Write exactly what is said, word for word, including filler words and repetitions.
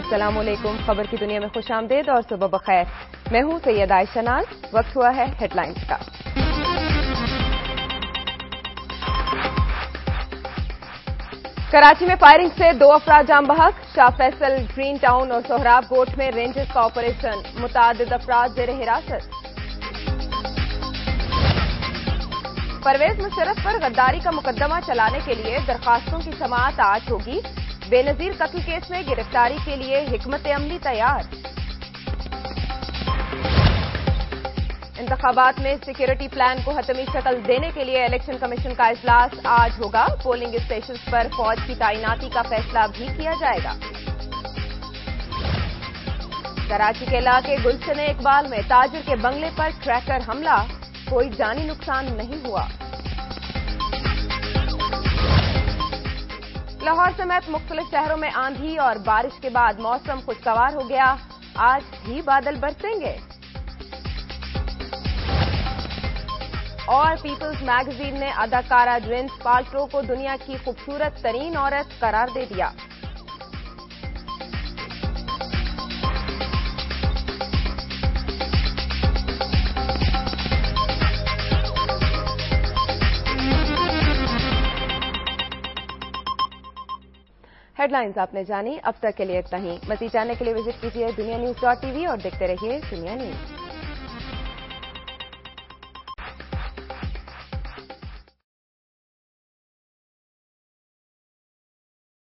अस्सलामुअलैकुम। खबर की दुनिया में खुश आमदेद और सुबह बखैर। मैं हूं सैयद आयशा नाज। वक्त हुआ है हेडलाइंस का। कराची में फायरिंग से दो अफराद जाम बहक। शाह फैसल, ग्रीन टाउन और सोहराब गोट में रेंजर्स का ऑपरेशन। मुतादिद अफराद जेर हिरासत। परवेज मुशर्रफ पर गद्दारी का मुकदमा चलाने के लिए दरखास्तों की समाअत आज होगी। बेनजीर कत्ल केस में गिरफ्तारी के लिए हिकमत अमली तैयार। इंतखाबात में सिक्योरिटी प्लान को हतमी शक्ल देने के लिए इलेक्शन कमीशन का इजलास आज होगा। पोलिंग स्टेशन पर फौज की तैनाती का फैसला भी किया जाएगा। कराची के इलाके गुलशन इकबाल में ताजिर के बंगले पर क्रैकर हमला। कोई जानी नुकसान नहीं हुआ। लाहौर समेत मुख्तलिफ शहरों में आंधी और बारिश के बाद मौसम खुशगवार हो गया। आज भी बादल बरसेंगे। और पीपल्स मैगजीन ने अदाकारा ग्विनेथ पाल्ट्रो को दुनिया की खूबसूरत तरीन औरत करार दे दिया। हेडलाइंस आपने जानी। अब तक के लिए इतना ही। मज़ीद जानने के लिए विजिट कीजिए दुनिया न्यूज डॉट टीवी और देखते रहिए दुनिया न्यूज।